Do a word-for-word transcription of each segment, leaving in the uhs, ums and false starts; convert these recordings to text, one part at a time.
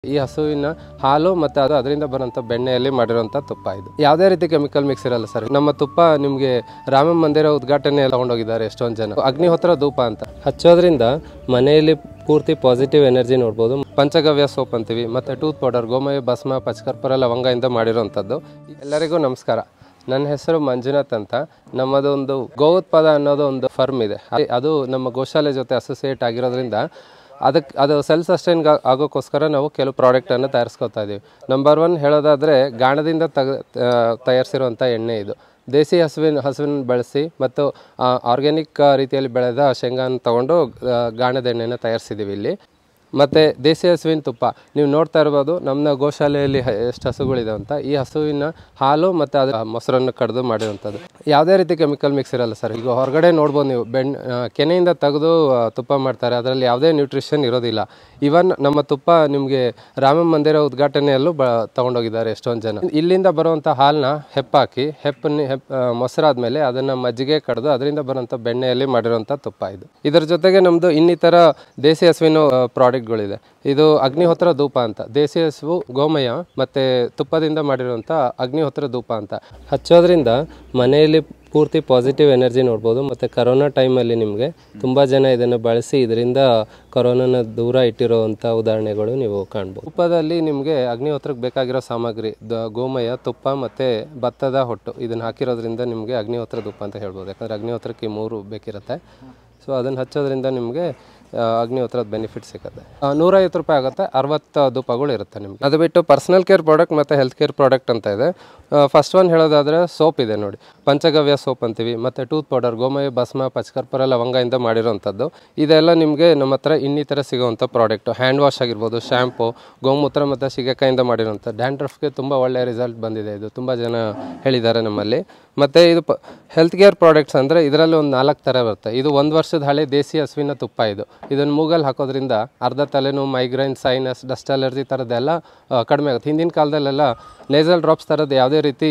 ಈ ಹಸುವಿನ ಹಾಲು ಮತ್ತು ಅದು ಅದರಿಂದ ಬರುವಂಥ ಬೆಣ್ಣೆಯಲ್ಲಿ ಮಾಡಿರುವಂಥ ತುಪ್ಪ ಇದು. ಯಾವುದೇ ರೀತಿ ಕೆಮಿಕಲ್ ಮಿಕ್ಸ್ ಇರಲ್ಲ ಸರ್. ನಮ್ಮ ತುಪ್ಪ ನಿಮಗೆ ರಾಮ ಮಂದಿರ ಉದ್ಘಾಟನೆ ತಗೊಂಡೋಗಿದ್ದಾರೆ ಎಷ್ಟೊಂದು ಜನ. ಅಗ್ನಿಹೋತ್ರ ಧೂಪ ಅಂತ ಹಚ್ಚೋದ್ರಿಂದ ಮನೆಯಲ್ಲಿ ಪೂರ್ತಿ ಪಾಸಿಟಿವ್ ಎನರ್ಜಿ ನೋಡ್ಬೋದು. ಪಂಚಗವ್ಯ ಸೋಪ್ ಅಂತೀವಿ, ಮತ್ತು ಟೂತ್ ಪೌಡರ್, ಗೋಮಯ ಭಸ್ಮ, ಪಚಕರ್ಪೂರ, ಲವಂಗದಿಂದ ಮಾಡಿರೋವಂಥದ್ದು. ಎಲ್ಲರಿಗೂ ನಮಸ್ಕಾರ. ನನ್ನ ಹೆಸರು ಮಂಜುನಾಥ್ ಅಂತ. ನಮ್ಮದೊಂದು ಗೋಉತ್ಪಾದ ಅನ್ನೋದು ಒಂದು ಫರ್ಮ್ ಇದೆ. ಅದು ನಮ್ಮ ಗೋಶಾಲೆ ಜೊತೆ ಅಸೋಸಿಯೇಟ್ ಆಗಿರೋದ್ರಿಂದ ಅದಕ್ಕೆ ಅದು ಸೆಲ್ಫ್ ಸಸ್ಟೈನ್ ಆಗೋಕ್ಕೋಸ್ಕರ ನಾವು ಕೆಲವು ಪ್ರಾಡಕ್ಟನ್ನು ತಯಾರಿಸ್ಕೊತಾ ಇದ್ದೀವಿ. ನಂಬರ್ ಒನ್ ಹೇಳೋದಾದರೆ ಗಾಣದಿಂದ ತಗ ತಯಾರಿಸಿರುವಂಥ ಎಣ್ಣೆ ಇದು. ದೇಸಿ ಹಸುವಿನ ಹಸುವಿನ ಬಳಸಿ ಮತ್ತು ಆರ್ಗ್ಯಾನಿಕ್ ರೀತಿಯಲ್ಲಿ ಬೆಳೆದ ಶೇಂಗಾನ ತೊಗೊಂಡು ಗಾಣದ ಎಣ್ಣೆನ ತಯಾರಿಸಿದ್ದೀವಿ ಇಲ್ಲಿ. ಮತ್ತು ದೇಸಿ ಹಸುವಿನ ತುಪ್ಪ ನೀವು ನೋಡ್ತಾ ಇರ್ಬೋದು ನಮ್ಮ ಗೋಶಾಲೆಯಲ್ಲಿ ಎಷ್ಟು ಹಸುಗಳಿದೆ ಅಂತ. ಈ ಹಸುವಿನ ಹಾಲು ಮತ್ತು ಅದರ ಮೊಸರನ್ನು ಕಡಿದು ಮಾಡಿರುವಂಥದ್ದು. ಯಾವುದೇ ರೀತಿ ಕೆಮಿಕಲ್ ಮಿಕ್ಸ್ ಇರಲ್ಲ ಸರ್. ಈಗ ಹೊರಗಡೆ ನೋಡ್ಬೋದು ನೀವು, ಬೆಣ್ಣೆ ಕೆನೆಯಿಂದ ತೆಗೆದು ತುಪ್ಪ ಮಾಡ್ತಾರೆ, ಅದರಲ್ಲಿ ಯಾವುದೇ ನ್ಯೂಟ್ರಿಷನ್ ಇರೋದಿಲ್ಲ. ಇವನ್ ನಮ್ಮ ತುಪ್ಪ ನಿಮಗೆ ರಾಮ ಮಂದಿರ ಉದ್ಘಾಟನೆಯಲ್ಲೂ ಬ ತೊಗೊಂಡೋಗಿದ್ದಾರೆ ಎಷ್ಟೊಂದು ಜನ. ಇಲ್ಲಿಂದ ಬರುವಂಥ ಹಾಲನ್ನ ಹೆಪ್ಪಾಕಿ ಹೆಪ್ಪನ್ನು ಹೆಪ್ ಮೊಸರಾದ್ಮೇಲೆ ಅದನ್ನು ಮಜ್ಜಿಗೆ ಕಡಿದು ಅದರಿಂದ ಬರುವಂಥ ಬೆಣ್ಣೆಯಲ್ಲಿ ಮಾಡಿರುವಂಥ ತುಪ್ಪ ಇದು. ಇದರ ಜೊತೆಗೆ ನಮ್ಮದು ಇನ್ನಿತರ ದೇಸಿ ಹಸುವಿನ ಪ್ರಾಡಕ್ಟ್ಗಳಿದೆ. ಇದು ಅಗ್ನಿಹೋತ್ರ ಧೂಪ ಅಂತ. ದೇಸಿ ಹಸುವು ಗೋಮಯ ಮತ್ತು ತುಪ್ಪದಿಂದ ಮಾಡಿರುವಂಥ ಅಗ್ನಿಹೋತ್ರ ಧೂಪ ಅಂತ ಹಚ್ಚೋದ್ರಿಂದ ಮನೆಯಲ್ಲಿ ಪೂರ್ತಿ ಪಾಸಿಟಿವ್ ಎನರ್ಜಿ ನೋಡ್ಬೋದು. ಮತ್ತು ಕರೋನಾ ಟೈಮಲ್ಲಿ ನಿಮಗೆ ತುಂಬ ಜನ ಇದನ್ನು ಬಳಸಿ ಇದರಿಂದ ಕೊರೋನಾನ ದೂರ ಇಟ್ಟಿರೋವಂಥ ಉದಾಹರಣೆಗಳು ನೀವು ಕಾಣ್ಬೋದು. ತುಪ್ಪದಲ್ಲಿ ನಿಮಗೆ ಅಗ್ನಿಹೋತ್ರಕ್ಕೆ ಬೇಕಾಗಿರೋ ಸಾಮಗ್ರಿ ದ ಗೋಮಯ, ತುಪ್ಪ ಮತ್ತು ಭತ್ತದ ಹೊಟ್ಟು ಇದನ್ನು ಹಾಕಿರೋದ್ರಿಂದ ನಿಮಗೆ ಅಗ್ನಿಹೋತ್ರ ಧೂಪ ಅಂತ ಹೇಳ್ಬೋದು. ಯಾಕಂದರೆ ಅಗ್ನಿಹೋತ್ರಕ್ಕೆ ಮೂರು ಬೇಕಿರುತ್ತೆ. ಸೊ ಅದನ್ನು ಹಚ್ಚೋದ್ರಿಂದ ನಿಮಗೆ ಅಗ್ನಿಹೋತ್ರದ ಬೆನಿಫಿಟ್ ಸಿಗುತ್ತೆ. ನೂರೈವತ್ತು ರೂಪಾಯಿ ಆಗುತ್ತೆ. ಅರವತ್ತು ಧೂಪಗಳು ಇರುತ್ತೆ ನಿಮಗೆ. ಅದು ಬಿಟ್ಟು ಪರ್ಸನಲ್ ಕೇರ್ ಪ್ರಾಡಕ್ಟ್ ಮತ್ತು ಹೆಲ್ತ್ ಕೇರ್ ಪ್ರಾಡಕ್ಟ್ ಅಂತ ಇದೆ. ಫಸ್ಟ್ ಒನ್ ಹೇಳೋದಾದರೆ ಸೋಪ್ ಇದೆ ನೋಡಿ, ಪಂಚಗವ್ಯ ಸೋಪ್ ಅಂತೀವಿ, ಮತ್ತು ಟೂತ್ ಪೌಡರ್, ಗೋಮಯ ಭಸ್ಮ, ಪಚಕರ್ಪೂರ, ಲವಂಗದಿಂದ ಮಾಡಿರೋವಂಥದ್ದು. ಇದೆಲ್ಲ ನಿಮಗೆ ನಮ್ಮ ಹತ್ರ ಇನ್ನಿತರ ಸಿಗೋವಂಥ ಪ್ರಾಡಕ್ಟು. ಹ್ಯಾಂಡ್ ವಾಶ್ ಆಗಿರ್ಬೋದು, ಶ್ಯಾಂಪು, ಗೋಮೂತ್ರ ಮತ್ತು ಶಿಗೆಕಾಯಿಂದ ಮಾಡಿರೋಂಥ. ಡ್ಯಾಂಡ್ರಫ್ಗೆ ತುಂಬ ಒಳ್ಳೆಯ ರಿಸಲ್ಟ್ ಬಂದಿದೆ. ಇದು ತುಂಬ ಜನ ಹೇಳಿದ್ದಾರೆ ನಮ್ಮಲ್ಲಿ. ಮತ್ತು ಇದು ಪ ಹೆಲ್ತ್ ಕೇರ್ ಪ್ರಾಡಕ್ಟ್ಸ್ ಅಂದರೆ ಇದರಲ್ಲಿ ಒಂದು ನಾಲ್ಕು ಥರ ಬರುತ್ತೆ. ಇದು ಒಂದು ವರ್ಷದ ಹಳೆ ದೇಸಿ ಹಸುವಿನ ತುಪ್ಪ ಇದು. ಇದನ್ನು ಮೂಗಲ್ಲಿ ಹಾಕೋದ್ರಿಂದ ಅರ್ಧ ತಲೆನೋವು, ಮೈಗ್ರೈನ್, ಸೈನಸ್, ಡಸ್ಟ್ ಅಲರ್ಜಿ ಥರದ್ದೆಲ್ಲ ಕಡಿಮೆ ಆಗುತ್ತೆ. ಹಿಂದಿನ ಕಾಲದಲ್ಲೆಲ್ಲ ನೇಸಲ್ ಡ್ರಾಪ್ಸ್ ಥರದ್ದು ಯಾವುದೇ ರೀತಿ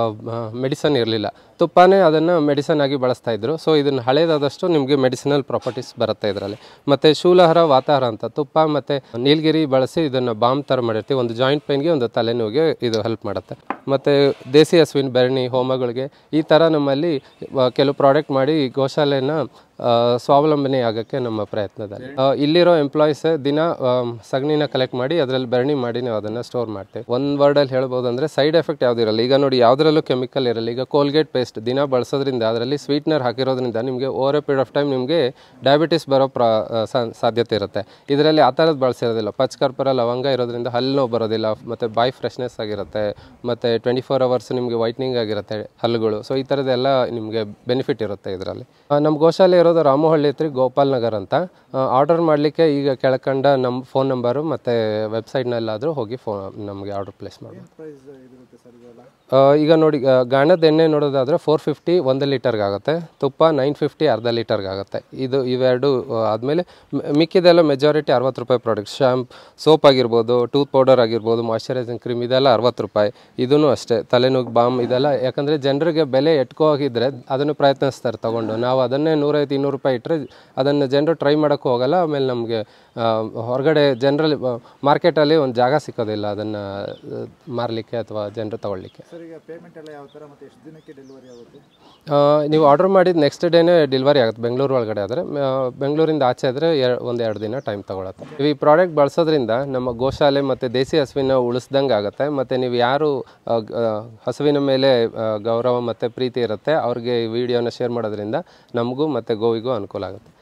ಮೆಡಿಸನ್ ಇರಲಿಲ್ಲ. ತುಪ್ಪನೇ ಅದನ್ನು ಮೆಡಿಸನ್ ಆಗಿ ಬಳಸ್ತಾ ಇದ್ರು. ಸೊ ಇದನ್ನು ಹಳೇದಾದಷ್ಟು ನಿಮಗೆ ಮೆಡಿಸಿನಲ್ ಪ್ರಾಪರ್ಟೀಸ್ ಬರುತ್ತೆ ಇದರಲ್ಲಿ. ಮತ್ತು ಶೂಲಹರ, ವಾತಾಹಾರ ಅಂತ ತುಪ್ಪ ಮತ್ತು ನೀಲಗಿರಿ ಬಳಸಿ ಇದನ್ನು ಬಾಂಬ್ ಥರ ಮಾಡಿರ್ತೀವಿ. ಒಂದು ಜಾಯಿಂಟ್ ಪೇನ್ಗೆ, ಒಂದು ತಲೆನೋವಿಗೆ ಇದು ಹೆಲ್ಪ್ ಮಾಡುತ್ತೆ. ಮತ್ತು ದೇಸಿ ಹಸುವಿನ ಬೆರಣಿ, ಹೋಮಗಳಿಗೆ ಈ ಥರ ನಮ್ಮಲ್ಲಿ ಕೆಲವು ಪ್ರಾಡಕ್ಟ್ ಮಾಡಿ ಗೋಶಾಲೆನ ಸ್ವಾವಲಂಬನೆ ಆಗೋಕ್ಕೆ ನಮ್ಮ ಪ್ರಯತ್ನದಲ್ಲಿ. ಇಲ್ಲಿರೋ ಎಂಪ್ಲಾಯೀಸ್ ದಿನ ಸಗಣಿನ ಕಲೆಕ್ಟ್ ಮಾಡಿ ಅದರಲ್ಲಿ ಬೆರಣಿ ಮಾಡಿ ನಾವು ಅದನ್ನು ಸ್ಟೋರ್ ಮಾಡ್ತೇವೆ. ಒಂದು ವರ್ಡಲ್ಲಿ ಹೇಳ್ಬೋದು ಅಂದರೆ ಸೈಡ್ ಎಫೆಕ್ಟ್ ಯಾವುದಿರಲ್ಲ. ಈಗ ನೋಡಿ, ಯಾವುದರಲ್ಲೂ ಕೆಮಿಕಲ್ ಇರಲ್ಲ. ಈಗ ಕೋಲ್ಗೇಟ್ ಪೇಸ್ಟ್ ದಿನ ಬಳಸೋದ್ರಿಂದ ಅದರಲ್ಲಿ ಸ್ವೀಟ್ನರ್ ಹಾಕಿರೋದ್ರಿಂದ ನಿಮಗೆ over a period of time ನಿಮಗೆ ಡಯಾಬಿಟಿಸ್ ಬರೋ ಪ್ರ ಸಾಧ್ಯತೆ ಇರುತ್ತೆ. ಇದರಲ್ಲಿ ಆ ಥರದ್ದು ಬಳಸಿರೋದಿಲ್ಲ. ಪಚಕರ್ಪೂರ, ಲವಂಗ ಇರೋದ್ರಿಂದ ಹಲ್ಲು ನೋವು ಬರೋದಿಲ್ಲ, ಮತ್ತು ಬಾಯ್ ಫ್ರೆಶ್ನೆಸ್ ಆಗಿರುತ್ತೆ, ಮತ್ತು ಟ್ವೆಂಟಿ ಫೋರ್ ಅವರ್ಸ್ ನಿಮಗೆ ವೈಟ್ನಿಂಗ್ ಆಗಿರುತ್ತೆ ಹಲ್ಲುಗಳು. ಸೊ ಈ ಥರದ್ದೆಲ್ಲ ನಿಮಗೆ ಬೆನಿಫಿಟ್ ಇರುತ್ತೆ ಇದರಲ್ಲಿ. ನಮ್ಮ ಗೋಶಾಲೆ ಇರೋದು ರಾಮಹಳ್ಳಿ ಹತ್ರ ಗೋಪಾಲ್ ನಗರ್ ಅಂತ. ಆರ್ಡರ್ ಮಾಡಲಿಕ್ಕೆ ಈಗ ಕೆಳಕಂಡ ನಮ್ಮ ಫೋನ್ ನಂಬರು ಮತ್ತು ವೆಬ್ಸೈಟ್ನಲ್ಲಾದರೂ ಹೋಗಿ ಫೋನ್ ನಮಗೆ ಆರ್ಡರ್ ಪ್ಲೇಸ್ ಮಾಡ್ಬೋದು. ಈಗ ನೋಡಿ, ಗಾಣದ ಎಣ್ಣೆ ನೋಡೋದಾದರೆ ಫೋರ್ ಫಿಫ್ಟಿ ಒಂದು ಲೀಟರ್ಗೆ ಆಗುತ್ತೆ. ತುಪ್ಪ ನೈನ್ ಫಿಫ್ಟಿ ಅರ್ಧ ಲೀಟರ್ಗೆ ಆಗುತ್ತೆ. ಇದು ಇವೆರಡು ಆದಮೇಲೆ ಮಿಕ್ಕಿದೆಲ್ಲ ಮೆಜಾರಿಟಿ ಅರವತ್ತು ರೂಪಾಯಿ ಪ್ರಾಡಕ್ಟ್. ಶ್ಯಾಂಪ್, ಸೋಪ್ ಆಗಿರ್ಬೋದು, ಟೂತ್ ಪೌಡರ್ ಆಗಿರ್ಬೋದು, ಮಾಯ್ಶ್ಚರೈಸಿಂಗ್ ಕ್ರೀಮ್, ಇದೆಲ್ಲ ಅರವತ್ತು ರೂಪಾಯಿ. ಇದೂ ಅಷ್ಟೇ. ತಲೆನೋವು ಬಾಮ್ ಇದೆಲ್ಲ, ಯಾಕಂದರೆ ಜನರಿಗೆ ಬೆಲೆ ಎಟ್ಕೋ ಹೋಗಿದ್ರೆ ಅದನ್ನು ಪ್ರಯತ್ನಿಸ್ತಾರೆ ತೊಗೊಂಡು. ನಾವು ಅದನ್ನೇ ನೂರೈವತ್ತು ಇನ್ನೂರು ರೂಪಾಯಿ ಇಟ್ಟರೆ ಅದನ್ನು ಜನರು ಟ್ರೈ ಮಾಡೋಕ್ಕೂ ಹೋಗಲ್ಲ. ಆಮೇಲೆ ನಮಗೆ ಹೊರಗಡೆ ಜನರಲ್ಲಿ ಮಾರ್ಕೆಟಲ್ಲಿ ಒಂದು ಜಾಗ ಸಿಕ್ಕೋದಿಲ್ಲ ಅದನ್ನು ಮಾರಲಿಕ್ಕೆ ಅಥವಾ ಜನರು ತೊಗೊಳ್ಲಿಕ್ಕೆ. ನೀವು ಆರ್ಡರ್ ಮಾಡಿದ ನೆಕ್ಸ್ಟ್ ಡೇನೇ ಡೆಲಿವರಿ ಆಗುತ್ತೆ ಬೆಂಗಳೂರು ಒಳಗಡೆ ಆದರೆ. ಬೆಂಗಳೂರಿಂದ ಆಚೆ ಆದರೆ ಎರ್ ಒಂದು ಎರಡು ದಿನ ಟೈಮ್ ತೊಗೊಳತ್ತೆ. ಈ ಪ್ರಾಡಕ್ಟ್ ಬಳಸೋದ್ರಿಂದ ನಮ್ಮ ಗೋಶಾಲೆ ಮತ್ತು ದೇಸಿ ಹಸುವಿನ ಉಳಿಸ್ದಂಗೆ ಆಗುತ್ತೆ. ಮತ್ತು ನೀವು ಯಾರು ಹಸುವಿನ ಮೇಲೆ ಗೌರವ ಮತ್ತು ಪ್ರೀತಿ ಇರುತ್ತೆ ಅವ್ರಿಗೆ ಈ ವಿಡಿಯೋನ ಶೇರ್ ಮಾಡೋದ್ರಿಂದ ನಮಗೂ ಮತ್ತು ಗೋವಿಗೂ ಅನುಕೂಲ ಆಗುತ್ತೆ.